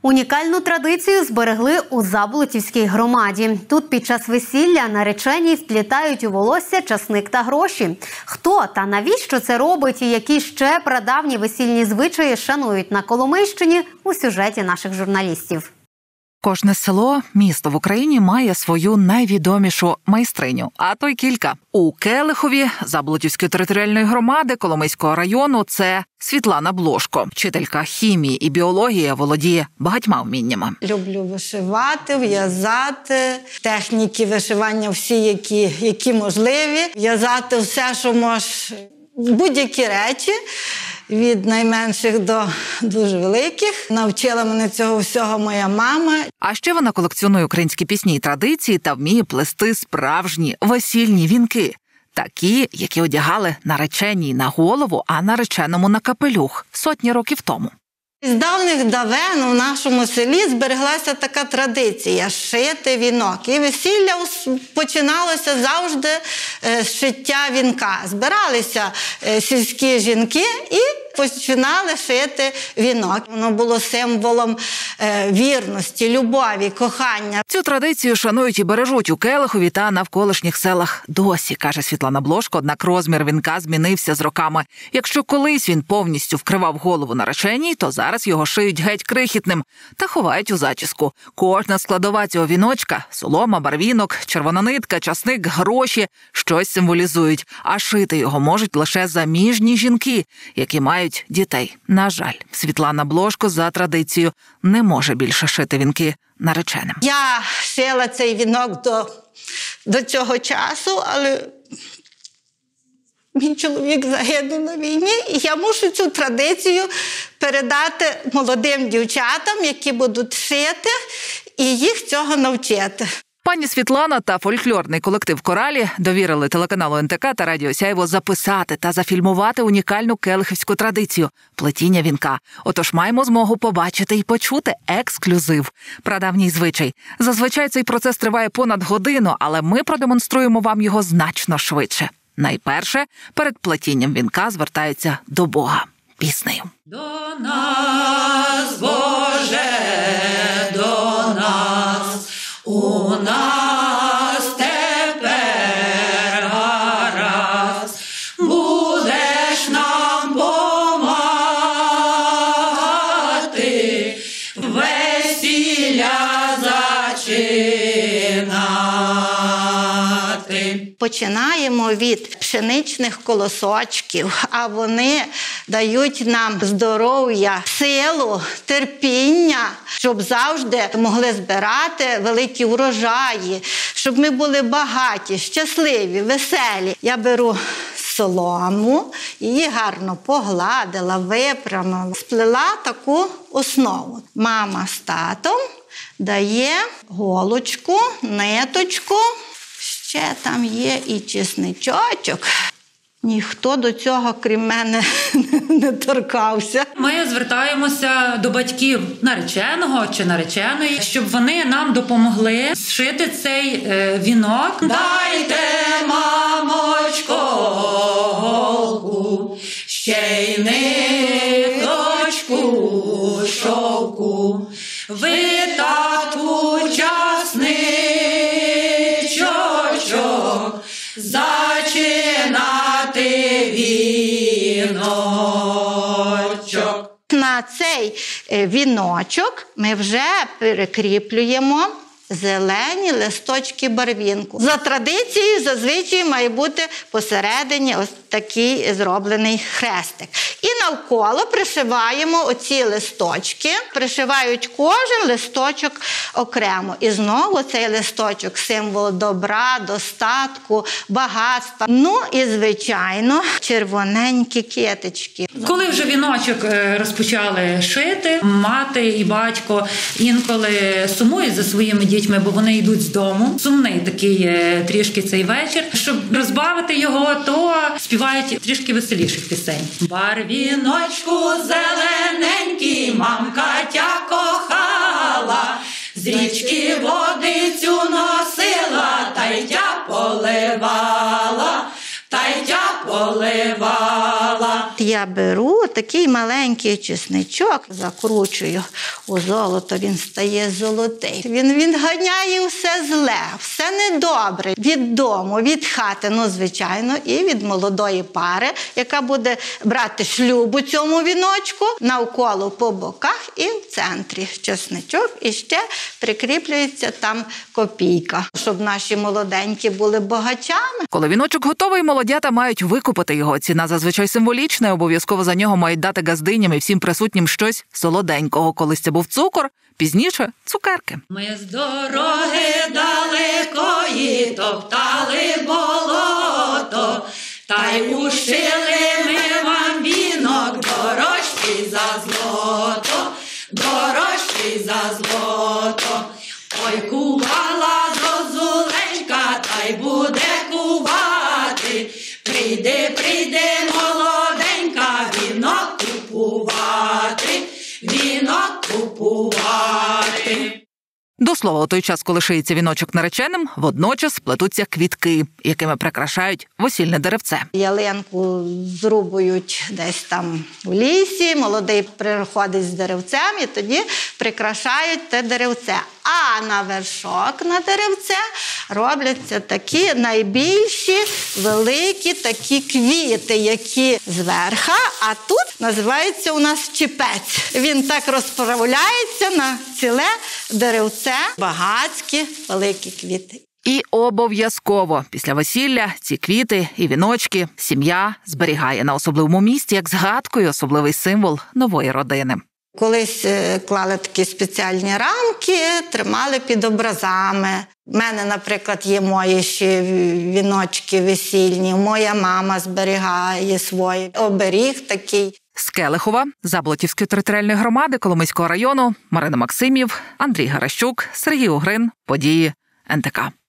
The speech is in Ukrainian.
Унікальну традицію зберегли у Заболотівській громаді. Тут під час весілля наречені вплітають у волосся часник та гроші. Хто та навіщо це робить і які ще прадавні весільні звичаї шанують на Коломийщині у сюжеті наших журналістів. Кожне село, місто в Україні має свою найвідомішу майстриню, а то й кілька. У Келихові Заболотівської територіальної громади Коломийського району це Світлана Блошко. Вчителька хімії і біології, володіє багатьма вміннями. Люблю вишивати, в'язати, техніки вишивання всі, які можливі. В'язати все, що може, будь-які речі. Від найменших до дуже великих. Навчила мене цього всього моя мама. А ще вона колекціонує українські пісні і традиції та вміє плести справжні весільні вінки. Такі, які одягали нареченій на голову, а нареченому на капелюх сотні років тому. З давних давен у нашому селі збереглася така традиція – шити вінок. І весілля починалося завжди з шиття вінка. Збиралися сільські жінки і починали шити вінок. Воно було символом вірності, любові, кохання. Цю традицію шанують і бережуть у Келихові та навколишніх селах досі, каже Світлана Блошко, однак розмір вінка змінився з роками. Якщо колись він повністю вкривав голову нареченій, то зараз його шиють геть крихітним та ховають у зачіску. Кожна складова цього віночка – солома, барвінок, червона нитка, часник, гроші – щось символізують. А шити його можуть лише заміжні жінки, які мають дітей. На жаль, Світлана Блошко за традицією не може більше шити вінки нареченим. Я шила цей вінок до цього часу, але мій чоловік загинув на війні, і я мушу цю традицію передати молодим дівчатам, які будуть шити, і їх цього навчити. Пані Світлана та фольклорний колектив «Коралі» довірили телеканалу НТК та Радіо Сяйво записати та зафільмувати унікальну келихівську традицію – плетіння вінка. Отож маємо змогу побачити і почути ексклюзив. Прадавній звичай. Зазвичай цей процес триває понад годину, але ми продемонструємо вам його значно швидше. Найперше, перед плетінням вінка звертаються до Бога піснею. До нас, Боже, до нас, у нас тепер гаразд, будеш нам помагати, весілля зачинати. Починаємо від пшеничних колосочків, а вони дають нам здоров'я, силу, терпіння, щоб завжди могли збирати великі урожаї, щоб ми були багаті, щасливі, веселі. Я беру солому, її гарно погладила, випрямила, сплела таку основу. Мама з татом дає голочку, ниточку. Ще там є і чесничочок. Ніхто до цього, крім мене, не торкався. Ми звертаємося до батьків нареченого чи нареченої, щоб вони нам допомогли зшити цей вінок. Дайте, мамочко, голку, ще й ниточку шовку, ви тату часничочок, зачинати віночок. На цей віночок ми вже перекріплюємо зелені листочки барвінку. За традицією зазвичай має бути посередині ось такий зроблений хрестик. І навколо пришиваємо оці листочки. Пришивають кожен листочок окремо. І знову цей листочок – символ добра, достатку, багатства. Ну і, звичайно, червоненькі китички. Коли вже віночок розпочали шити, мати і батько інколи сумують за своїми дітьми, бо вони йдуть з дому. Сумний такий трішки цей вечір. Щоб розбавити його, то співають трішки веселіших пісень. Барвіночку зелененький мамка тя кохала, з річки водицю носила, та й тя поливала, та й тя поливала. я беру такий маленький чесничок, закручую у золото, він стає золотий. Він ганяє все зле, все недобре від дому, від хати, звичайно, і від молодої пари, яка буде брати шлюб у цьому віночку, навколо по боках і в центрі чесничок, і ще прикріплюється там копійка, щоб наші молоденькі були богачами. Коли віночок готовий, молодята мають викупити його. Ціна зазвичай символічна, обов'язково за нього мають дати газдиням і всім присутнім щось солоденького. Колись це був цукор, пізніше – цукерки. Ми з дороги далекої топтали болото, та й ушили ми вам вінок, дорожчий за злото, дорожчий за злото. Ой, кувала зозуленька, та й буде кувати. Прийди, молоденька, вінок купувати, вінок купувати. До слова, у той час, коли шиється віночок нареченим, водночас плетуться квітки, якими прикрашають весільне деревце. Ялинку зрубують десь там в лісі, молодий приходить з деревцем і тоді прикрашають те деревце. А на вершок на деревце робляться такі найбільші, великі такі квіти, які зверха, а тут називається у нас чіпець. Він так розправляється на ціле деревце, багатські, великі квіти. І обов'язково після весілля ці квіти і віночки сім'я зберігає на особливому місці, як згадку і особливий символ нової родини. Колись клали такі спеціальні рамки, тримали під образами. У мене, наприклад, є мої ще віночки весільні, моя мама зберігає свої, оберіг такий. З Келихова, Заболотівської територіальної громади Коломийського району, Марина Максимів, Андрій Гаращук, Сергій Угрин. Події НТК.